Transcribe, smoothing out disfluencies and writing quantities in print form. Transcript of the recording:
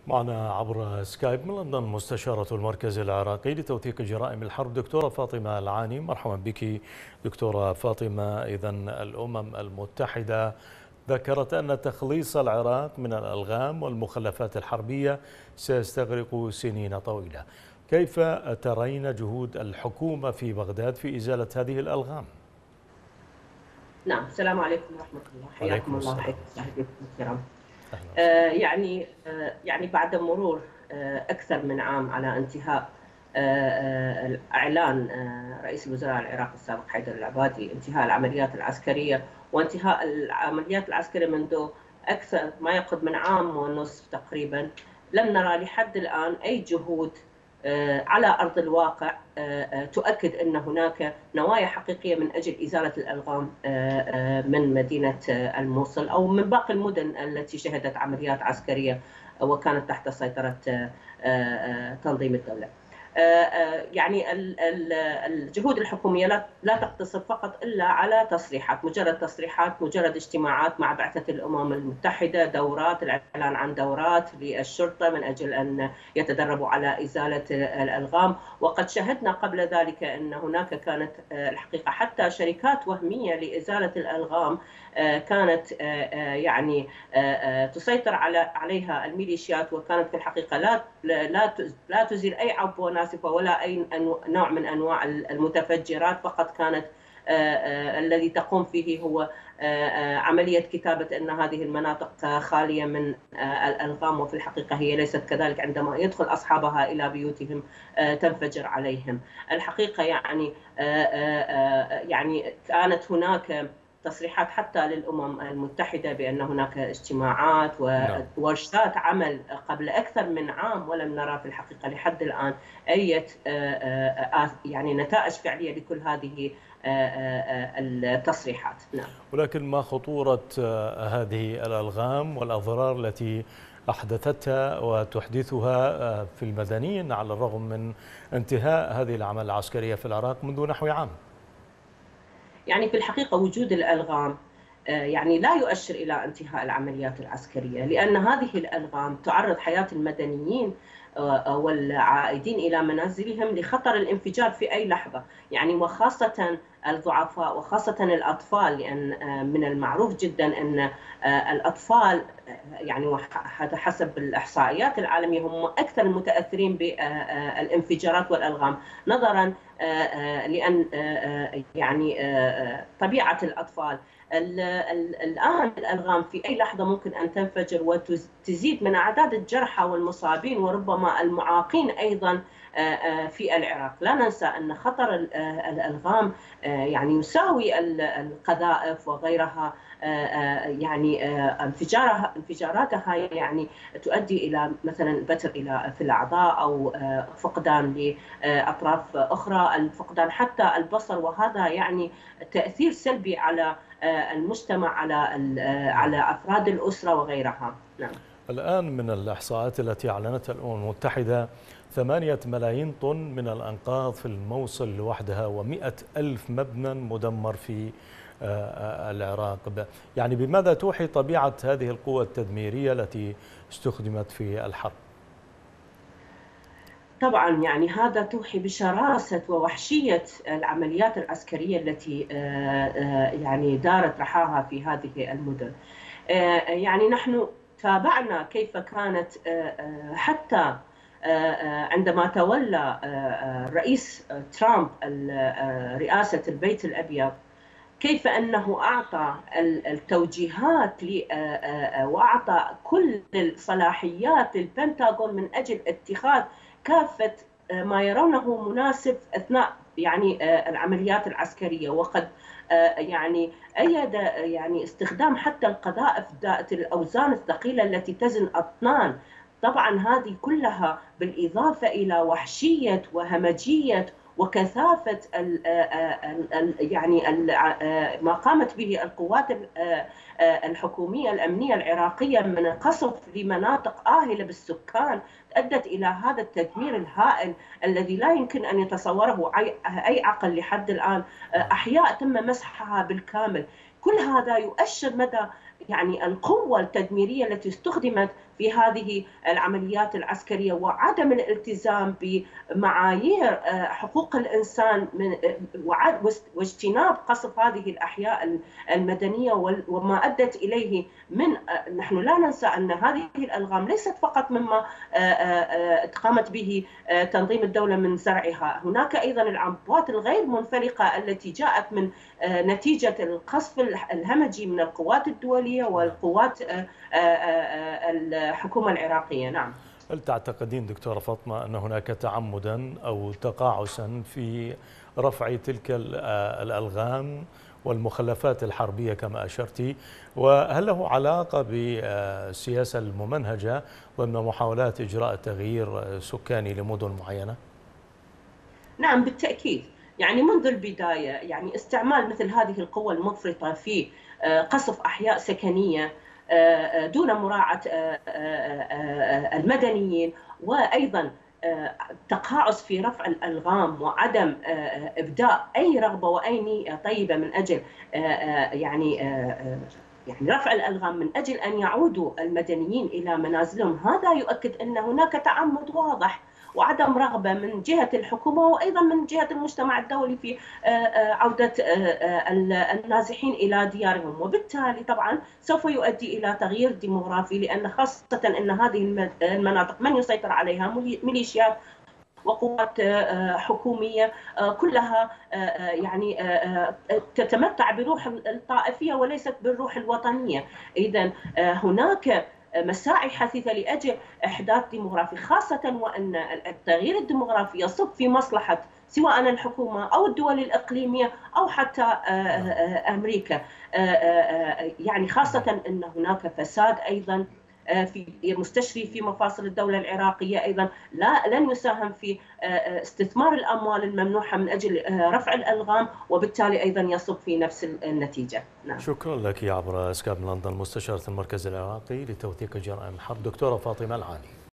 معنا عبر سكايب من لندن مستشارة المركز العراقي لتوثيق جرائم الحرب دكتورة فاطمة العاني. مرحبا بك دكتورة فاطمة. إذن الأمم المتحدة ذكرت أن تخليص العراق من الألغام والمخلفات الحربية سيستغرق سنين طويلة. كيف ترين جهود الحكومة في بغداد في إزالة هذه الألغام؟ نعم، السلام عليكم ورحمة الله. حياكم الله السلام. وحياكم مشاهدينا الكرام. يعني بعد مرور أكثر من عام على انتهاء إعلان رئيس الوزراء العراقي السابق حيدر العبادي انتهاء العمليات العسكرية، وانتهاء العمليات العسكرية منذ أكثر ما يقرب من عام ونصف تقريبا، لم نرى لحد الآن أي جهود على أرض الواقع تؤكد أن هناك نوايا حقيقية من أجل إزالة الألغام من مدينة الموصل أو من باقي المدن التي شهدت عمليات عسكرية وكانت تحت سيطرة تنظيم الدولة. يعني الجهود الحكومية لا تقتصر فقط إلا على تصريحات، مجرد تصريحات، مجرد اجتماعات مع بعثة الأمم المتحدة، دورات، الإعلان عن دورات للشرطة من أجل أن يتدربوا على إزالة الألغام. وقد شهدنا قبل ذلك أن هناك كانت الحقيقة حتى شركات وهمية لإزالة الألغام كانت يعني تسيطر عليها الميليشيات، وكانت في الحقيقة لا تزيل أي عبوة ناسفة ولا أي نوع من أنواع المتفجرات، فقط كانت الذي تقوم فيه هو عملية كتابة أن هذه المناطق خالية من الألغام، وفي الحقيقة هي ليست كذلك. عندما يدخل أصحابها إلى بيوتهم تنفجر عليهم. الحقيقة يعني كانت هناك تصريحات حتى للأمم المتحدة بأن هناك اجتماعات وورشات عمل قبل أكثر من عام، ولم نرى في الحقيقة لحد الآن أي يعني نتائج فعلية لكل هذه التصريحات. نعم. ولكن ما خطورة هذه الألغام والأضرار التي أحدثتها وتحدثها في المدنيين على الرغم من انتهاء هذه الأعمال العسكرية في العراق منذ نحو عام؟ يعني في الحقيقة وجود الألغام يعني لا يؤشر إلى انتهاء العمليات العسكرية، لأن هذه الألغام تعرض حياة المدنيين والعائدين إلى منازلهم لخطر الانفجار في أي لحظة، يعني وخاصة الضعفاء وخاصة الأطفال، لأن من المعروف جدا أن الأطفال يعني هذا حسب الإحصائيات العالمية هم أكثر المتأثرين بالانفجارات والألغام، نظرا لأن يعني طبيعة الأطفال. الآن الألغام في أي لحظة ممكن أن تنفجر وتزيد من أعداد الجرحى والمصابين وربما المعاقين أيضا في العراق. لا ننسى أن خطر الألغام يعني يساوي القذائف وغيرها، يعني انفجاراتها يعني تؤدي إلى مثلا بتر في الأعضاء أو فقدان لأطراف أخرى، الفقدان حتى البصر، وهذا يعني تأثير سلبي على المجتمع، على أفراد الأسرة وغيرها. نعم. الآن من الإحصاءات التي أعلنتها الأمم المتحدة 8 ملايين طن من الأنقاض في الموصل لوحدها و100,000 مبنى مدمر في العراق. يعني بماذا توحي طبيعة هذه القوة التدميرية التي استخدمت في الحرب؟ طبعا يعني هذا توحي بشراسة ووحشية العمليات العسكرية التي يعني دارت رحاها في هذه المدن. يعني نحن تابعنا كيف كانت حتى عندما تولى الرئيس ترامب رئاسة البيت الأبيض، كيف أنه أعطى التوجيهات وأعطى كل الصلاحيات للبنتاغون من أجل اتخاذ كافة ما يرونه مناسب أثناء يعني العمليات العسكرية، وقد يعني أيد يعني استخدام حتى القذائف ذات الأوزان الثقيلة التي تزن أطنان. طبعا هذه كلها بالإضافة إلى وحشية وهمجية وكثافة يعني ما قامت به القوات الحكومية الأمنية العراقية من قصف لمناطق آهلة بالسكان، أدت إلى هذا التدمير الهائل الذي لا يمكن أن يتصوره أي عقل لحد الآن. أحياء تم مسحها بالكامل. كل هذا يؤشر مدى يعني القوة التدميرية التي استخدمت في هذه العمليات العسكرية وعدم الالتزام بمعايير حقوق الإنسان واجتناب قصف هذه الأحياء المدنية وما أدت إليه من نحن لا ننسى أن هذه الألغام ليست فقط مما قامت به تنظيم الدولة من زرعها، هناك أيضا العبوات الغير منفلقة التي جاءت من نتيجة القصف الهمجي من القوات الدولية والقوات الحكومة العراقية. نعم. هل تعتقدين دكتورة فاطمة أن هناك تعمدا أو تقاعسا في رفع تلك الألغام والمخلفات الحربية كما أشرتي، وهل له علاقة بالسياسة الممنهجة ضمن محاولات إجراء تغيير سكاني لمدن معينة؟ نعم بالتأكيد، يعني منذ البداية يعني استعمال مثل هذه القوى المفرطة في قصف أحياء سكنية دون مراعاة المدنيين، وأيضا تقاعس في رفع الألغام وعدم إبداء أي رغبة وأي نية طيبة من أجل يعني رفع الألغام من أجل أن يعودوا المدنيين إلى منازلهم، هذا يؤكد أن هناك تعمد واضح وعدم رغبة من جهة الحكومة وأيضا من جهة المجتمع الدولي في عودة النازحين إلى ديارهم، وبالتالي طبعا سوف يؤدي إلى تغيير ديموغرافي، لأن خاصة أن هذه المناطق من يسيطر عليها ميليشيات وقوات حكومية كلها يعني تتمتع بروح الطائفية وليست بالروح الوطنية. إذن هناك مساعي حثيثة لأجل إحداث ديموغرافي، خاصة وأن التغيير الديموغرافي يصب في مصلحة سواء الحكومة أو الدول الإقليمية أو حتى أمريكا، يعني خاصة أن هناك فساد أيضا في مستشري في مفاصل الدولة العراقية، أيضا لن يساهم في استثمار الأموال الممنوحة من أجل رفع الألغام، وبالتالي أيضا يصب في نفس النتيجة. نعم. شكرا لك عبر سكايب من لندن مستشارة المركز العراقي لتوثيق جرائم الحرب دكتورة فاطمة العاني.